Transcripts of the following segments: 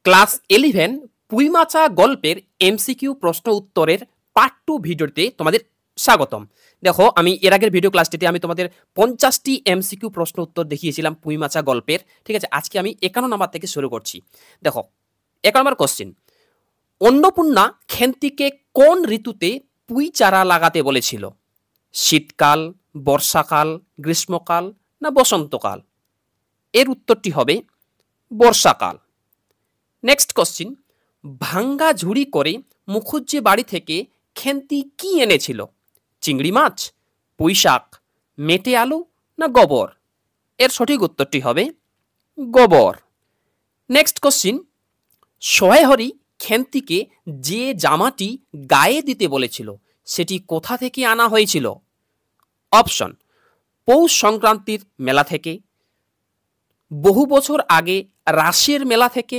Class 11 Puimacha গল্পের MCQ প্রশ্ন উত্তরের পার্ট 2 ভিডিওতে তোমাদের স্বাগতম। দেখো, আমি এর আগের ভিডিও ক্লাসটিতে আমি তোমাদের 50টি এমসিকিউ প্রশ্ন উত্তর দেখিয়েছিলাম পুইমাচা গল্পের। ঠিক আছে, আজকে আমি 51 নাম্বার থেকে শুরু করছি। দেখো, 1 নম্বর কোশ্চেন, অন্নপূর্ণা খেন্তিকে কোন ঋতুতে পুই চারা লাগাতে বলেছিল? শীতকাল, বর্ষাকাল, গ্রীষ্মকাল না বসন্তকাল? এর উত্তরটি হবে বর্ষাকাল। নেক্সট কোশ্চিন, ভাঙ্গা ঝুড়ি করে মুখুজ্জে বাড়ি থেকে খেন্তি কি এনেছিল? চিংড়ি মাছ, পুঁইশাক, মেটে আলু না গোবর? এর সঠিক উত্তরটি হবে গোবর। নেক্সট কোশ্চিন, সহায়হরি খেন্তিকে যে জামাটি গায়ে দিতে বলেছিল সেটি কোথা থেকে আনা হয়েছিল? অপশন, পৌষ সংক্রান্তির মেলা থেকে, বহু বছর আগে রাসের মেলা থেকে,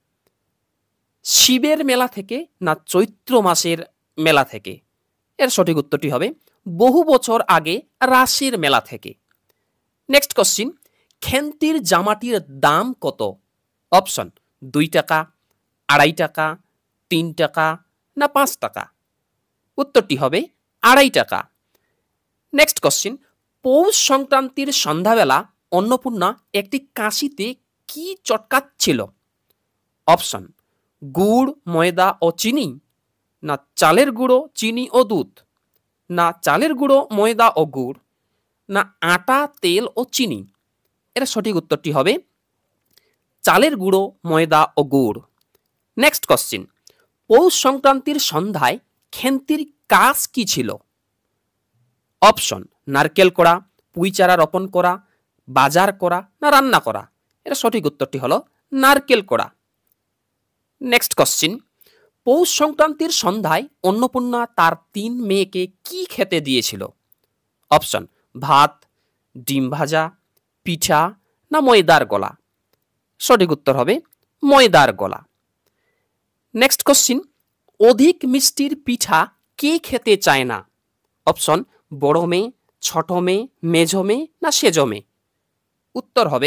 শিবের মেলা থেকে না চৈত্র মাসের মেলা থেকে? এর সঠিক উত্তরটি হবে বহু বছর আগে রাসের মেলা থেকে। নেক্সট কোশ্চিন, খেন্তির জামাটির দাম কত? অপশন, 2 টাকা, 2.5 টাকা, 3 টাকা না 5 টাকা? উত্তরটি হবে 2.5 টাকা। নেক্সট কোশ্চিন, পৌষ সংক্রান্তির সন্ধ্যাবেলা অন্নপূর্ণা একটি কাশিতে কি চটকাচ্ছিল? অপশন, গুড়, ময়দা ও চিনি না চালের গুঁড়ো, চিনি ও দুধ না চালের গুঁড়ো, ময়দা ও গুড় না আটা, তেল ও চিনি? এর সঠিক উত্তরটি হবে চালের গুঁড়ো, ময়দা ও গুড়। নেক্সট কোশ্চিন, পৌষ সংক্রান্তির সন্ধ্যায় খেন্তির কাজ কি ছিল? অপশন, নারকেল করা, পুঁই চারা রোপণ করা, বাজার করা না রান্না করা? এর সঠিক উত্তরটি হলো নারকেল করা। নেক্সট কোশ্চিন, পৌষ সংক্রান্তির সন্ধ্যায় অন্নপূর্ণা তার 3 মেয়েকে কি খেতে দিয়েছিল? অপশন, ভাত, ডিম ভাজা, পিঠা না ময়দার গোলা? সঠিক উত্তর হবে ময়দার গোলা। নেক্সট কোশ্চিন, অধিক মিষ্টির পিঠা কে খেতে চায় না? অপশন, বড় মেয়ে, ছোট মেয়ে, মেঝো মেয়ে না সেজো মেয়ে? উত্তর হবে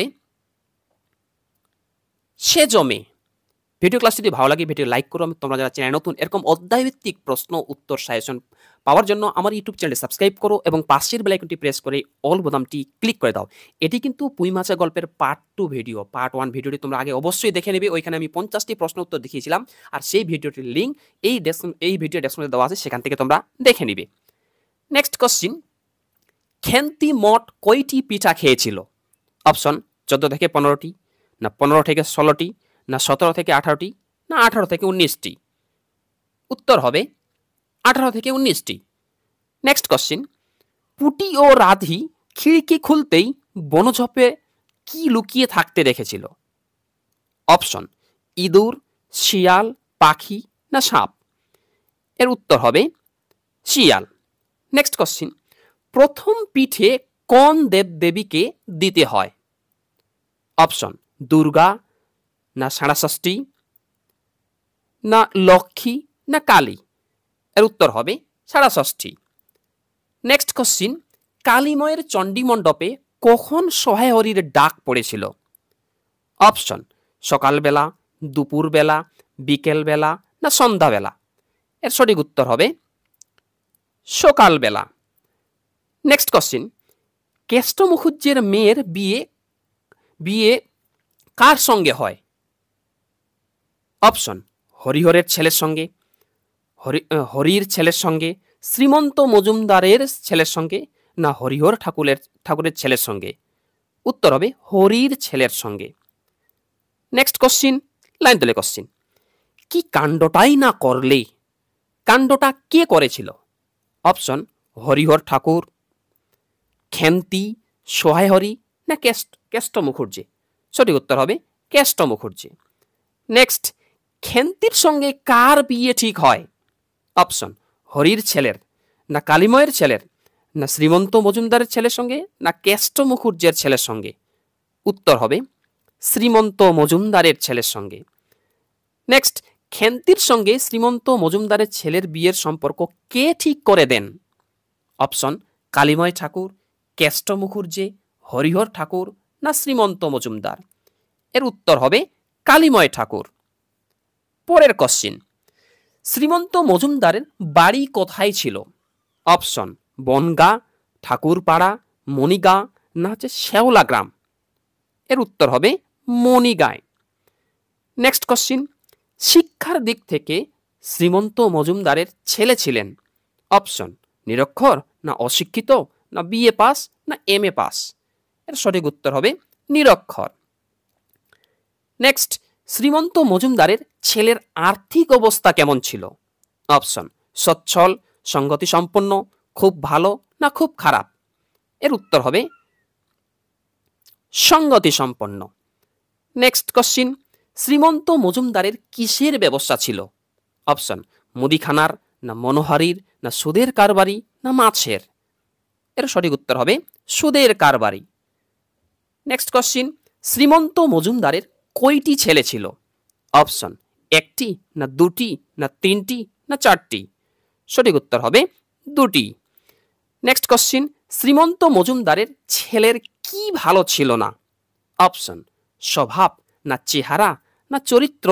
সেজো মেয়ে। ভিডিও ক্লাস যদি ভালো লাগে ভিডিও লাইক করো। তোমরা যারা চ্যানেল নতুন এরকম অধ্যায়ভিত্তিক প্রশ্ন উত্তর সাজেশন পাওয়ার জন্য আমার ইউটিউব চ্যানেল সাবস্ক্রাইব করো এবং পাশের বেল আইকনটি প্রেস করে অল বোতামটি ক্লিক করে দাও। এটি কিন্তু পুইমাচা গল্পের পার্ট 2 ভিডিও। পার্ট 1 ভিডিওটি তোমরা আগে অবশ্যই দেখে নেবে, ওইখানে আমি 50টি প্রশ্ন উত্তর দেখিয়েছিলাম, আর সেই ভিডিওটির লিঙ্ক এই ভিডিও ডেসক্রিপশনে দেওয়া আছে, সেখান থেকে তোমরা দেখে নিবে। নেক্সট কোশ্চিন, খেন্তি মোট কয়টি পিঠা খেয়েছিল? অপশন, 14 থেকে 15টি না 15 থেকে 16টি না 17 থেকে 18টি না 18 থেকে 19টি? উত্তর হবে 18 থেকে 19টি। নেক্সট কোশ্চিন, পুটি ও রাধি খিড়কি খুলতেই বনঝোপে কি লুকিয়ে থাকতে দেখেছিল? অপশন, ইঁদুর, শিয়াল, পাখি না সাপ? এর উত্তর হবে শিয়াল। নেক্সট কোশ্চিন, প্রথম পিঠে কোন দেব দেবীকে দিতে হয়? অপশন, দুর্গা না ষষ্ঠী না লক্ষ্মী না কালী? এর উত্তর হবে ষষ্ঠী। নেক্সট কোশ্চিন, কালীময়ের চণ্ডী মণ্ডপে কখন সহায়হরির ডাক পড়েছিল? অপশন, সকালবেলা, দুপুরবেলা, বিকেলবেলা না সন্ধ্যাবেলা? এর সঠিক উত্তর হবে সকালবেলা। নেক্সট কোশ্চিন, কেষ্ট মুখুজ্জের মেয়ের বিয়ে কার সঙ্গে হয়? অপশন, হরিহরের ছেলের সঙ্গে, হরির ছেলের সঙ্গে, শ্রীমন্ত মজুমদারের ছেলের সঙ্গে না হরিহর ঠাকুরের ছেলের সঙ্গে? উত্তর হবে হরির ছেলের সঙ্গে। নেক্সট কোশ্চিন, লাইন তুলে কোশ্চিন, কি কাণ্ডটাই না করলে? কাণ্ডটা কে করেছিল? অপশন, হরিহর ঠাকুর, খেন্তি, সহায়হরি না কেষ্ট মুখুজ্জে? সঠিক উত্তর হবে কেষ্ট মুখুজ্জে। নেক্সট, খেন্তির সঙ্গে কার বিয়ে ঠিক হয়? অপশন, হরির ছেলের না কালীময়ের ছেলের না শ্রীমন্ত মজুমদারের ছেলের সঙ্গে না কেষ্ট মুখুজ্জের ছেলের সঙ্গে? উত্তর হবে শ্রীমন্ত মজুমদারের ছেলের সঙ্গে। নেক্সট, খেন্তির সঙ্গে শ্রীমন্ত মজুমদারের ছেলের বিয়ের সম্পর্ক কে ঠিক করে দেন? অপশন, কালীময় ঠাকুর, কেষ্ট মুখুজ্জে, হরিহর ঠাকুর না শ্রীমন্ত মজুমদার? এর উত্তর হবে কালীময় ঠাকুর। পরের কোশ্চিন, শ্রীমন্ত মজুমদারের বাড়ি কোথায় ছিল? অপশন বনগা, ঠাকুরপাড়া, মণিগাঁ না হচ্ছে শেওলা গ্রাম। এর উত্তর হবে মণিগাঁয়। নেক্সট কোশ্চিন, শিক্ষার দিক থেকে শ্রীমন্ত মজুমদারের ছেলে ছিলেন অপশন নিরক্ষর না অশিক্ষিত না বিএ পাস না এমএ পাস। এর সঠিক উত্তর হবে নিরক্ষর। নেক্সট, শ্রীমন্ত মজুমদারের ছেলের আর্থিক অবস্থা কেমন ছিল? অপশন সচ্ছল, সংগতি সম্পন্ন, খুব ভালো না খুব খারাপ। এর উত্তর হবে সংগতি সম্পন্ন। নেক্সট কোশ্চিন, শ্রীমন্ত মজুমদারের কিসের ব্যবসা ছিল? অপশন মুদিখানার না মনোহারীর না সুদের কারবারি না মাছের। এর সঠিক উত্তর হবে সুদের কারবারি। নেক্সট কোশ্চিন, শ্রীমন্ত মজুমদারের কয়টি ছেলে ছিল? অপশন একটি না দুটি না তিনটি না চারটি। সঠিক উত্তর হবে দুটি। নেক্সট কোশ্চিন, শ্রীমন্ত মজুমদারের ছেলের কি ভালো ছিল না? অপশন স্বভাব না চেহারা না চরিত্র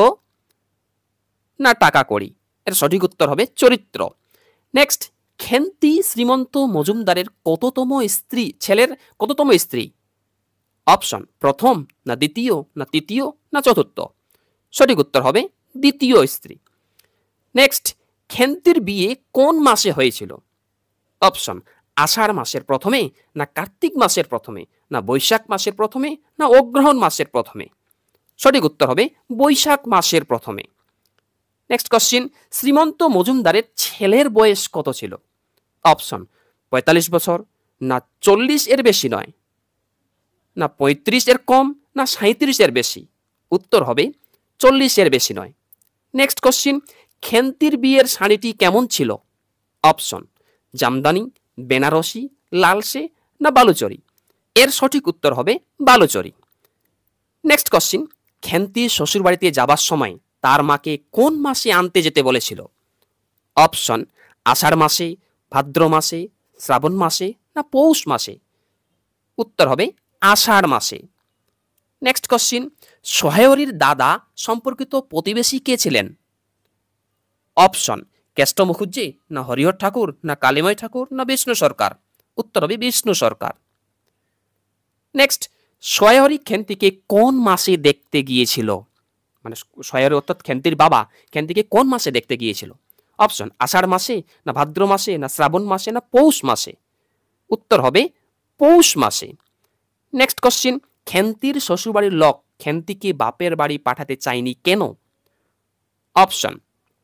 না টাকা কড়ি। এর সঠিক উত্তর হবে চরিত্র। নেক্সট, খেন্তি শ্রীমন্ত মজুমদারের কততম স্ত্রী, ছেলের কততম স্ত্রী? অপশন প্রথম না দ্বিতীয় না তৃতীয় না চতুর্থ। সঠিক উত্তর হবে দ্বিতীয় স্ত্রী। নেক্সট, খেন্তির বিয়ে কোন মাসে হয়েছিল? অপশন আষাঢ় মাসের প্রথমে না কার্তিক মাসের প্রথমে না বৈশাখ মাসের প্রথমে না অগ্রহণ মাসের প্রথমে। সঠিক উত্তর হবে বৈশাখ মাসের প্রথমে। নেক্সট কোশ্চিন, শ্রীমন্ত মজুমদারের ছেলের বয়স কত ছিল? অপশন ৪৫ বছর না ৪০ এর বেশি নয় না ৩৫ এর কম না ৩৭ এর বেশি। উত্তর হবে ৪০ এর বেশি নয়। নেক্সট কোশ্চিন, খেন্তির বিয়ের শাড়িটি কেমন ছিল? অপশন জামদানি, বেনারসি, লালসে না বালুচরি। এর সঠিক উত্তর হবে বালুচরি। নেক্সট কোশ্চিন, খেন্তি শ্বশুরবাড়িতে যাবার সময় তার মাকে কোন মাসে আনতে যেতে বলেছিল? অপশন আষাঢ় মাসে, ভাদ্র মাসে, শ্রাবণ মাসে না পৌষ মাসে। উত্তর হবে আষাঢ় মাসে। নেক্সট কোশ্চিন, সোহায়রীর দাদা সম্পর্কিত প্রতিবেশী কে ছিলেন? অপশন কেষ্ট মুখুজ্জি না হরিহর ঠাকুর না কালীময় ঠাকুর না বিষ্ণু সরকার। উত্তর হবে বিষ্ণু সরকার। নেক্সট, সোহায়রী খেন্তিকে কোন মাসে দেখতে গিয়েছিল? মানে সোহায়রী অর্থাৎ খেন্তির বাবা খেন্তিকে কোন মাসে দেখতে গিয়েছিল? অপশন আষাঢ় মাসে না ভাদ্র মাসে না শ্রাবণ মাসে না পৌষ মাসে। উত্তর হবে পৌষ মাসে। নেক্সট কোশ্চিন, খেন্তির শ্বশুরবাড়ির লোক খেন্তিকে বাপের বাড়ি পাঠাতে চায়নি কেন? অপশন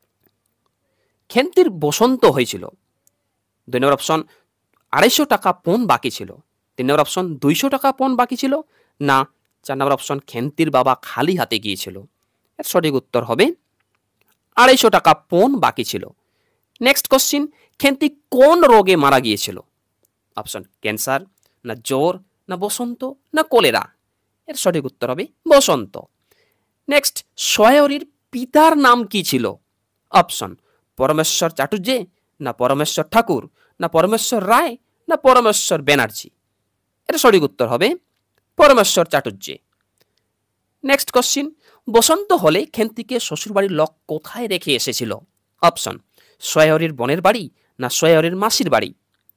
খেন্তির বসন্ত হয়েছিল। ২ নম্বর অপশন ২৫০ টাকা পণ বাকি ছিল। ৩ নম্বর অপশন ২০০ টাকা পণ বাকি ছিল না ৪ নম্বর অপশন খেন্তির বাবা খালি হাতে গিয়েছিল। এর সঠিক উত্তর হবে ২৫০ টাকা পণ বাকি ছিল। নেক্সট কোশ্চিন, খেন্তি কোন রোগে মারা গিয়েছিল? অপশন ক্যান্সার না জ্বর না বসন্ত না কলেরা। এর সঠিক উত্তর হবে বসন্ত। নেক্সট, সোহায়রীর পিতার নাম কি ছিল? অপশন পরমেশ্বর চাটুর্যে না পরমেশ্বর ঠাকুর না পরমেশ্বর রায় না পরমেশ্বর ব্যানার্জি। এর সঠিক উত্তর হবে পরমেশ্বর চাটুর্যে। নেক্সট কোশ্চিন, বসন্ত হলে খেন্তিকে শ্বশুরবাড়ির লোক কোথায় রেখে এসেছিল? অপশন সোহায়রীর বোনের বাড়ি না সোহায়রীর মাসির বাড়ি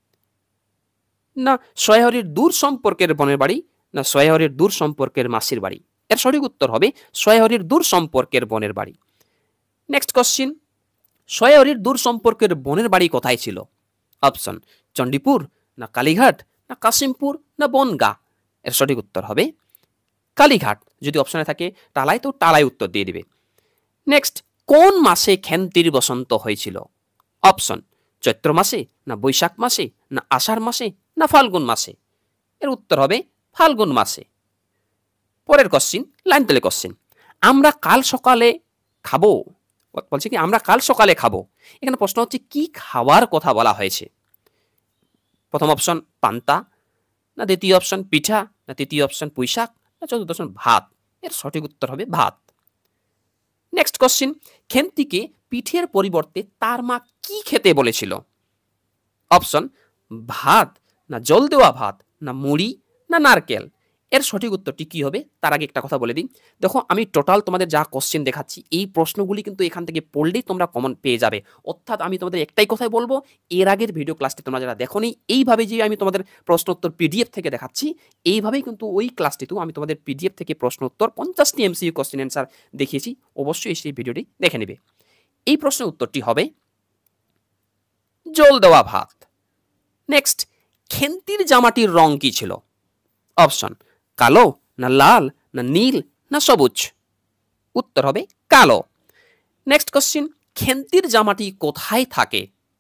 না সোহায়রীর দূর সম্পর্কের বোনের বাড়ি না সোহায়রীর দূর সম্পর্কের মাসির বাড়ি। এর সঠিক উত্তর হবে সোহায়রীর দূর সম্পর্কের বোনের বাড়ি। নেক্সট কোশ্চিন, সোহায়রীর দূর সম্পর্কের বোনের বাড়ি কোথায় ছিল? অপশন চণ্ডীপুর না কালীঘাট না কাশিমপুর না বনগাঁ। এর সঠিক উত্তর হবে কালীঘাট। যদি অপশনে থাকে টালাই তো টালাই উত্তর দিয়ে দিবে। নেক্সট, কোন মাসে খেন্তির বসন্ত হয়েছিল? অপশন চৈত্র মাসে না বৈশাখ মাসে না আষাঢ় মাসে না ফাল্গুন মাসে। এর উত্তর হবে ফাল্গুন মাসে। পরের কোশ্চিন, লাইন তেলে কোশ্চিন, আমরা কাল সকালে খাবো, বলছে কি আমরা কাল সকালে খাবো। এখানে প্রশ্ন হচ্ছে কি খাওয়ার কথা বলা হয়েছে? প্রথম অপশন পান্তা না দ্বিতীয় অপশন পিঠা না তৃতীয় অপশন পুঁইশাক না চতুর্থ অপশন ভাত। এর সঠিক উত্তর হবে ভাত। নেক্সট কোশ্চিন, খেন্তিকে পিঠের পরিবর্তে তার মা কি খেতে বলেছিল? অপশন ভাত না জল দেওয়া ভাত না মুড়ি না নারকেল। এর সঠিক উত্তরটি কি হবে তার আগে একটা কথা বলে দিই। দেখো আমি টোটাল তোমাদের যা কোশ্চেন দেখাচ্ছি এই প্রশ্নগুলি কিন্তু এখান থেকে পড়লেই তোমরা কমন পেয়ে যাবে। অর্থাৎ আমি তোমাদের একটাই কথাই বলবো, এর আগের ভিডিও ক্লাসটি তোমরা যারা দেখোনি, এইভাবে যে আমি তোমাদের প্রশ্ন উত্তর পিডিএফ থেকে দেখাচ্ছি, এইভাবেই কিন্তু ওই ক্লাসটিতেও আমি তোমাদের পিডিএফ থেকে প্রশ্ন উত্তর 50টি এমসিকিউ কোশ্চেন অ্যান্সার দেখিয়েছি। অবশ্যই সেই ভিডিওটি দেখে নেবে। এই প্রশ্নের উত্তরটি হবে জল দেওয়া ভাত। নেক্সট, খেন্তির জামাটির রং কি ছিল? অপশন কালো, না লাল, না নীল, না সবুজ। উত্তর হবে কালো। নেক্সট কোশ্চিন, খেন্তির জামাটি কোথায় থাকে?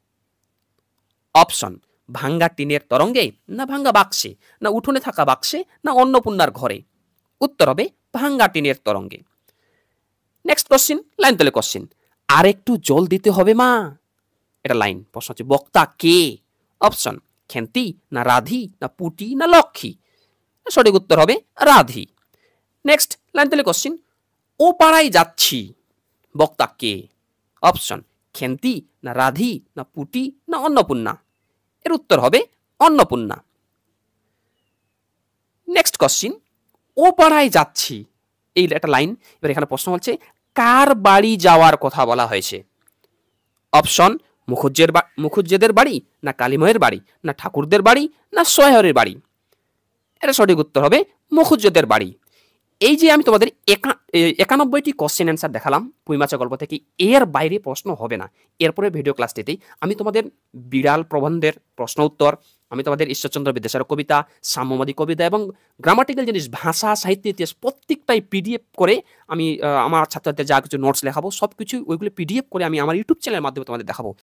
অপশন ভাঙ্গা টিনের তরঙ্গে, না ভাঙ্গা বাক্সে, না উঠোনে থাকা বাক্সে, না অন্নপূর্ণার ঘরে। উত্তর হবে ভাঙ্গা টিনের তরঙ্গে। নেক্সট কোশ্চিন, লাইন তলে কোশ্চিন, আর একটু জল দিতে হবে মা। এটা লাইন, প্রশ্ন হচ্ছে বক্তা কে? অপশন খেন্তি, না রাধি, না পুটি, না লক্ষ্মী। সঠিক উত্তর হবে রাধি। নেক্সট লাইন তলে কোশ্চিন, ও পাড়ায় যাচ্ছি, বক্তা কে? অপশন খেন্তি, না রাধি, না পুটি, না অন্নপূর্ণা। এর উত্তর হবে অন্নপূর্ণা। নেক্সট কোশ্চিন, ও পাড়ায় যাচ্ছি, এই একটা লাইন। এবার এখানে প্রশ্ন হচ্ছে কার বাড়ি যাওয়ার কথা বলা হয়েছে? অপশন মুখুজ্জেদের বাড়ি, না কালীময়ের বাড়ি, না ঠাকুরদের বাড়ি, না সোহেরের বাড়ি। এটা সঠিক উত্তর হবে মুখুজ্জেদের বাড়ি। এই যে আমি তোমাদের 91টি কোশ্চেন অ্যান্সার দেখালাম পুঁইমাচা গল্প থেকে, এর বাইরে প্রশ্ন হবে না। এরপরে ভিডিও ক্লাসটিতেই আমি তোমাদের বিড়াল প্রবন্ধের প্রশ্ন উত্তর, আমি তোমাদের ঈশ্বরচন্দ্র বিদ্যাসাগর কবিতা, সাম্যবাদী কবিতা এবং গ্রামাটিক্যাল জিনিস, ভাষা, সাহিত্য, ইতিহাস প্রত্যেকটাই পিডিএফ করে আমি আমার ছাত্রদের যা কিছু নোটস লেখাবো সব কিছু ওইগুলো পিডিএফ করে আমি আমার ইউটিউব চ্যানেলের মাধ্যমে তোমাদের দেখাবো।